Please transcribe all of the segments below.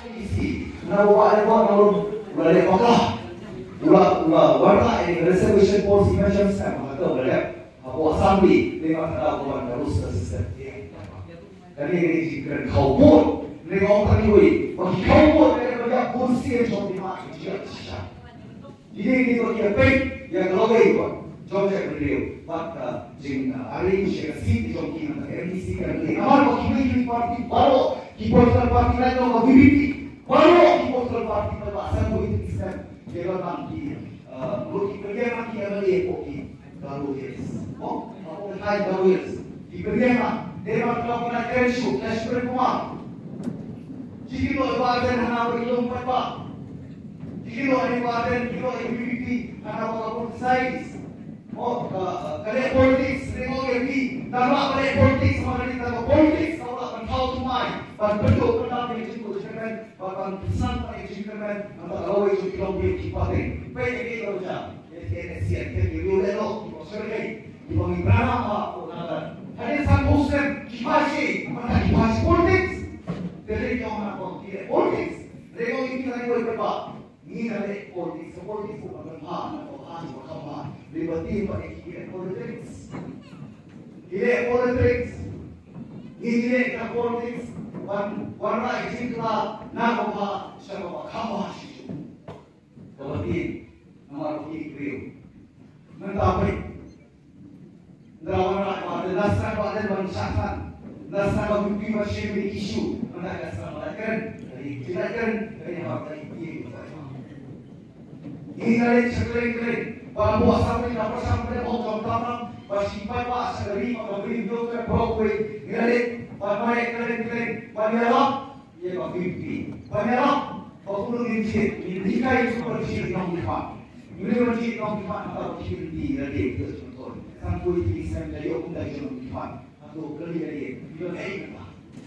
isi na bawa lepas orang boleh pakah warna ini reservation policy macam sama atau boleh apa assembly dengan ada orang harus assistant dan ini jika kau pun dengan orang ini bagi kau pun mereka banyak kursi yang jauh di mana dia sisa ini itu dia pay yang kalau itu jauh saya beliau maka jing arrange yang seat jauh kita MDC kan dia amal bagi parti baru political party lain orang BBP baru political party berbahasa politik Islam dia nanti Kalau kerja nak dia beli kopi baru yes. Oh, apa hai baru yes. Di kerja nak dia nak lakukan cash berkumar. Jika lo badan hana belum berapa. Jika lo ini badan kilo MVP hana berapa size. Oh, kalau politik rengo ini, tanpa politik sama dengan politik kalau akan tahu tumai. Betul pernah menjadi kan, bahkan pesan pada kan, antara kalau itu kilo berkipaten. Baik ini kalau jam, ini siap kita dulu sorry, di bawah berapa apa? Ada satu urusan kipasi, mana kipasi politik. Dari yang mana politik, rengo ini kan berapa? Ini ada politik bukan mana atau hanya berapa? Liberty pada kira politics. Kira politics. Ini kira politics. Warna jingkynnoh nak apa? Siapa kamu sih? Liberty nomor 3 beliau. Mentapai. Drawana pada dasar pada manusia. Dasar bagi masih isu. Mana dasar mereka? Dari apa ini? Ini dari sekeliling. Kalau sampai dapat sampai orang tamam, bersimpan pak segeri memberi U Dr Bom ngelik, pakai keren, panjang, ia bagi panjang, kalau ini dikai seperti yang kita, ini seperti yang kita atau security dari itu contoh, sampai di sana dari orang dari yang kita, atau kerja dari itu apa?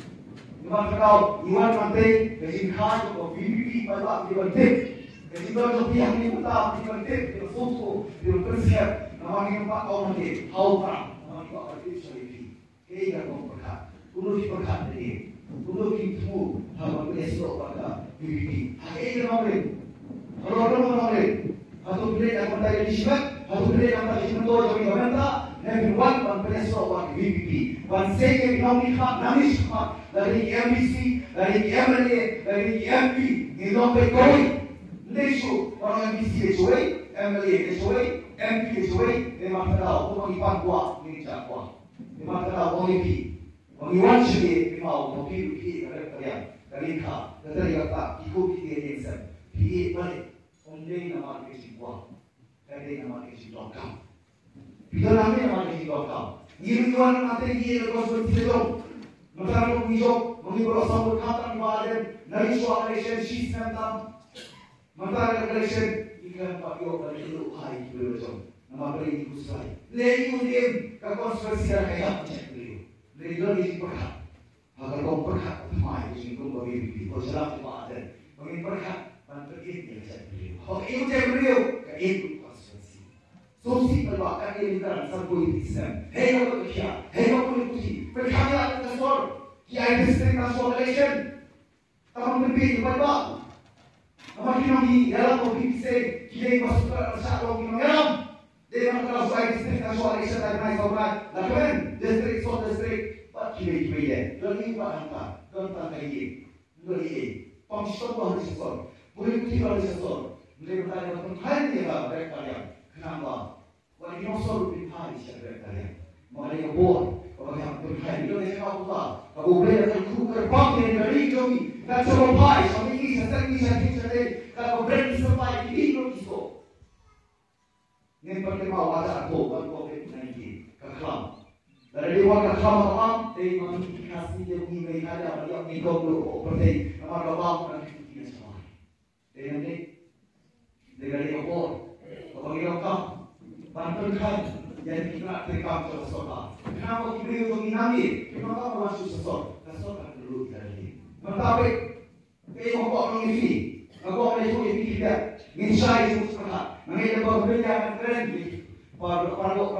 Iwan kau, Iwan mantai, kerja khas atau VVP pada Iwan tip. Jadi kalau pihak ini utama dikontek, difoto, dipersiap, namanya pak orang ni, halor, namanya pak orang itu sendiri. Kita kau berkat, kuno berkat ini, kuno kita hal esok pada BBP. Kita namanya, kalau namanya, atau bila yang kita disebut, atau bila yang kita disebut jadi pemerintah, yang kedua esok pada BBP. Second namanya dari MBC, dari MLA, dari MP, ini nampak kau. Lesu orang MBC lesuai, MLA lesuai, MP lesuai, memang tahu orang ipan kuat, ini cakap. Memang tahu orang MP, orang Iwan sendiri memang mobil kerja dari kah, dari kata ikut dia yang sen, dia balik, orang nama kesi kuat, dari nama kesi dokam. Bila nama kesi dokam, Iwan nanti dia lepas bertidur, macam menghijau, menghibur sama kata ibadat, nari suara relationship tentang Mentara election ikan pakyo dari itu hai belum, nama beri itu selai. Lagi udim konspirasi rakyat macam itu. Lagi lagi perhat. Agar kau perhat mai di sini kau beri kau salam cuma ada. Kau perhat bantu ini macam itu. Kau itu macam itu ke itu konspirasi. Sosi perbakan ini dalam satu Islam. Hei kau kerja, hei kau politik. Perkara kasor, kiai distrik kasor election. Taman berbeda berapa? Apa kini dalam topik saya kita masuk ke masyarakat kini dalam dengan kalau saya distrik nasional Malaysia dan naik orang lakukan distrik so distrik pak kini ya jadi pak hantar tentang ini beri pangsa baharu sesor boleh putih baharu sesor boleh bertanya tentang hal ini lah mereka yang kenapa wali nosor lebih hari mereka yang mereka buat orang yang berhari Indonesia apa kalau boleh ada kuker bangkit dari kami dan coba pai kami ini sesat kalau berani sampai di Indonesia. Yang pertama wajah tuan COVID-19 kekelam. Dari warga kekelam orang, dari mengindikasi dia mengingat ada yang mengikut seperti nama bawang dan kita semua. Dengan ini, dengan ini apa? Bagi orang bantuan yang kita terkam sesuatu. Kenapa kita menginami? Kenapa masuk sesuatu? Sesuatu dulu dari. Mentawai, kita orang ini. Ako ay sulit kita, Pynshai U Bah Adelbert, mengenai berbeda keren di parlo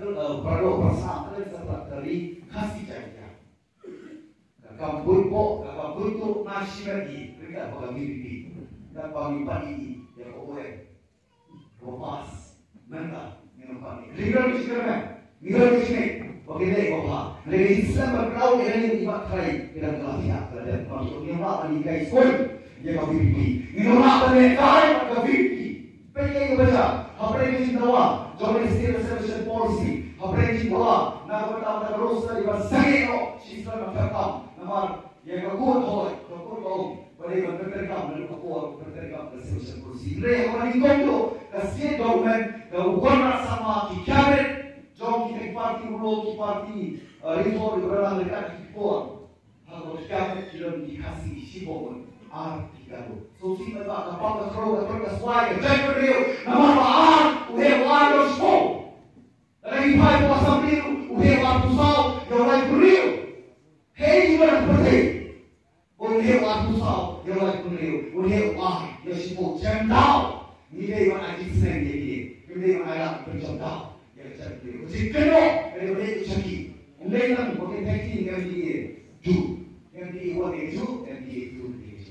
persen dari kasih jaya. Kampung itu masih lagi, mereka pakai VVP dan bagi pagi yang boleh lepas mereka minum pagi. Lihat di sini, bagaimana bapak? Lagi Islam berkau dengan ini ibarat kaya dalam kelasnya dan masuk yang nak bagi guys pun dia pakai VVP. Minum apa ni? Kaya pakai VVP. Pergi baca. Apa yang cintawa? Joint State Reservation Policy. Apa yang cintawa? Nak bertahu terus dari bahasa Islam berkata, nama yang kau tahu, pada berterkam dan kau berterkam Reservation Policy. Mereka orang ini tu, state government, bukan sama cabinet, jom kita parti ulo, parti reform berlalu dekat kita. Kalau cabinet kita dikasih sibuk, artikel. So si mereka kapal kerja sesuai, jangan berdiri. Nama bahan, udah walau semua. Lagi pai puasa biru, udah waktu sahur, yang lain berdiri. Hei juga seperti, udah waktu sahur, yang lain berdiri. Udah yang sibuk jendal. Ni dia yang aji senang dia. Ni dia yang ayat berjendal. Yang cerdik. Jingkynnoh, yang dia cerdik. Udah yang bukan teknik yang dia ju, yang dia buat dia ju, yang dia ju.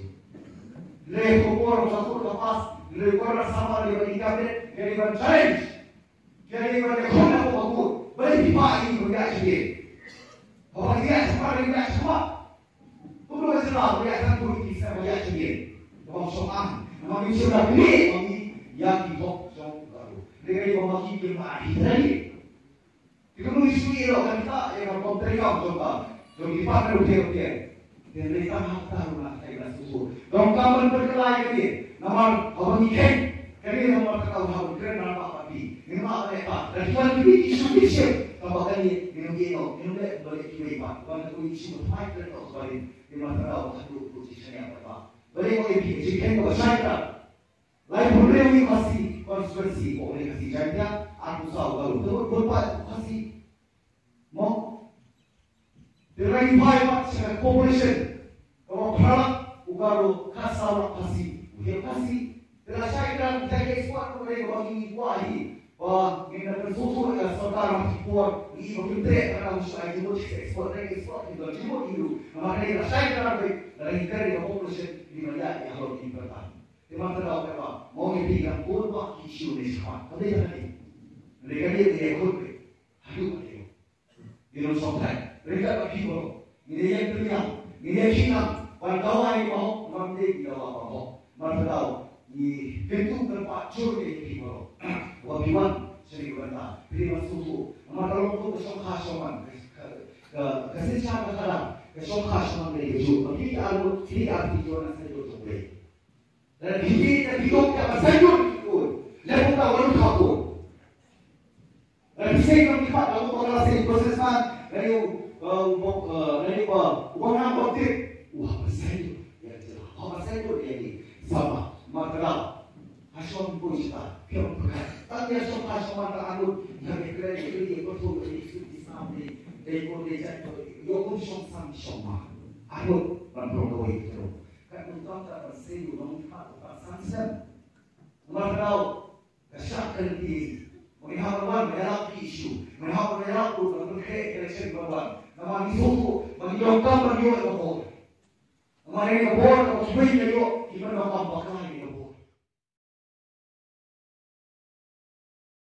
Lekor satu lepas, lekor sama dengan kabinet, dengan challenge, dengan ekonomi bagus. Beri pagi berjaya sikit. Orang dia sekarang semua. Tunggu sebentar, berjaya politik saya berjaya sikit. Orang soal, nama ini sudah beli, kami yang hidup jauh. Dengan ini memakai kemari lagi. Kita nulis isu kan kita yang kontrikam coba, jadi dipakai rutin. Dan mereka harus saya susu. Dong kawan berkelahi ini, nama abang ikan, kali nama kau haus keren nama api. Ini apa mereka? Dan kalau ini isu tambah kali minum deh boleh kirimah. Kalau itu isu fight terus balik, di mana tahu satu posisi yang apa? Boleh boleh jika kau saya lain problem ini masih konspirasi, boleh kasih jadinya aku tahu kalau berbuat kasih mau. Dengan ibarat sebagai population, kalau produk ugaru kasar kasih, dia kasih. Dengan saya dalam jaga ekspor mereka bagi kuahi, wah kita bersusun ya saudara ekspor, ini berkembang karena usaha itu ekspor itu cuma itu. Makanya saya dalam negara population di mana yang harus dipertahankan. Di mana tahu apa? Mau menjadikan kurva isu ini semua. Ada yang lain. Mereka dia ikut, aduh dia. Dia non sampai. Mereka bagi baru. Ini yang terlihat. Ini yang Cina. Kawan-kawan ini mau mengambil di bawah bawah. Mereka tahu. Di pintu tempat curi ini baru. Wabiwan sering berkata. Terima susu. Mereka lalu kesong khasman. Kesejahteraan kalah. Kesong khasman dari keju. Bagi alu tidak tujuan saya itu boleh. Dan kita hidup yang sayur itu. Lalu kita baru tahu. Dan saya kami dapat lalu mengalami prosesman. Lalu orang berarti wah bersaing ya jelas. Bersaing itu dia ni sama makalah hasil pun kita kira bukan. Tapi hasil tak anu yang kira dia betul itu di sana dia boleh jadi yo pun sama. Anu berprogam itu. Kan untuk tak bersaing orang tak sangat. Makalah kesaktian di melihat melak isu, melihat berbagai election berbuat. Nama itu menjauhkan beliau itu. Mereka boleh sebenarnya kita nak apa kali